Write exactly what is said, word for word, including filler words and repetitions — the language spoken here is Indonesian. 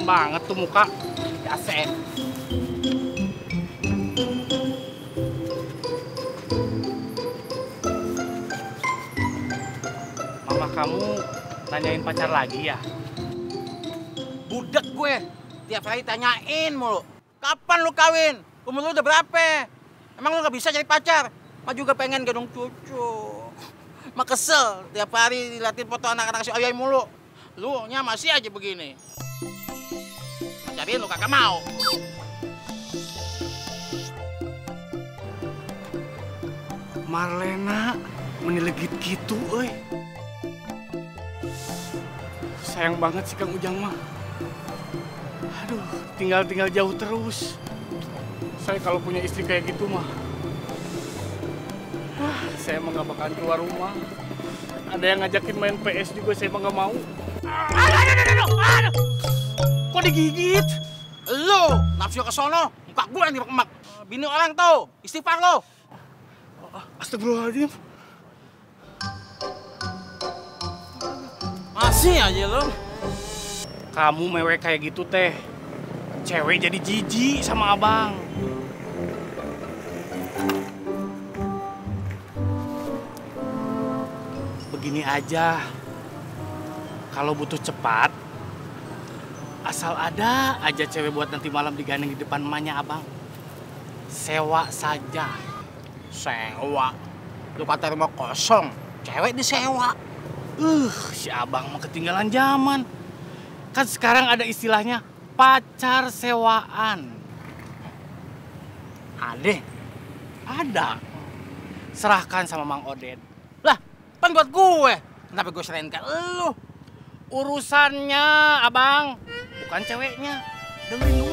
banget tuh muka. Ya, Sep. Mama kamu nanyain pacar lagi ya? Budak gue. Tiap hari tanyain mulu. Kapan lu kawin? Umur lu udah berapa? Emang lu gak bisa cari pacar? Ma juga pengen gendong cucu. Ma kesel. Tiap hari diliatin foto anak-anak si Oyai mulu. Lu nya masih aja begini. Cariin lu kagak mau. Marlena menelegit gitu, euy. Sayang banget sih Kang Ujang mah. Aduh, tinggal-tinggal jauh terus. Saya kalau punya istri kayak gitu mah, wah, saya mah gak bakalan keluar rumah. Ada yang ngajakin main P S juga, saya mah gak mau. Aduh, aduh, aduh, aduh, aduh. Kok digigit? Lu nafsu ke sono, muka gue yang diremak. Bini orang tuh, istighfar lo. Astagfirullahaladzim. Masih aja lo. Kamu mewek kayak gitu teh, cewek jadi jijik sama abang. Begini aja, kalau butuh cepat, asal ada aja cewek buat nanti malam digandeng di depan emaknya abang, sewa saja. Sewa. Lu kata rumah kosong, cewek disewa. Uh, si abang mah ketinggalan zaman. Kan sekarang ada istilahnya pacar sewaan. Ada? Ada. Serahkan sama Mang Oded. Lah, kan buat gue. Kenapa gue serahin ke lu? Urusannya abang, bukan ceweknya. Dengerin